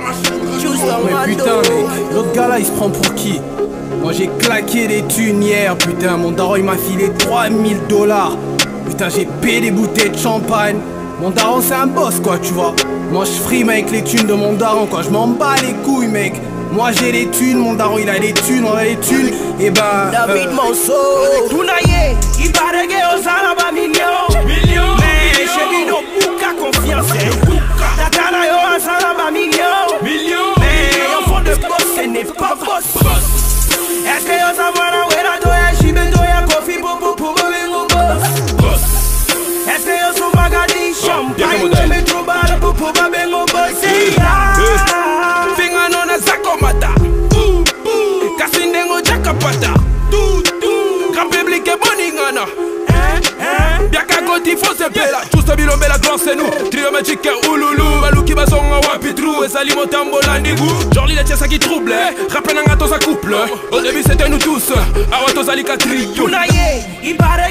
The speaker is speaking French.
Mais putain mec, l'autre gars là il se prend pour qui? Moi j'ai claqué des thunes hier, putain, mon daron il m'a filé 3000 $. Putain j'ai payé des bouteilles de champagne. Mon daron c'est un boss quoi, tu vois. Moi je frime avec les thunes de mon daron quoi, je m'en bats les couilles mec. Moi j'ai les thunes, mon daron il a les thunes, on a les thunes. Et ben David Monceau Tunaye, il paraît que osana ba million. Mais chérie no pouka confiance. Tatana yo osana ba million. Mais on fond de boss, ce n'est pas boss. Est-ce que yo savana wera doya shibe doya kofi pour bengo boss. Est-ce que yo so bagadi champagne me trouba pour bengo boss. Finga nona zakomata. Kasindengo jakapata. Grand public est boningana. Biaka goti faut se bella. Juste bilombe la grande c'est nous. Trio magique ouloulou. Maluki basonga wapitrou. Et sali motambo landigu. Jorli les tiesa qui trouble. Rappelanga tous à couple. Au début c'était nous tous. Awato zalika trio. Tunaye, il paraît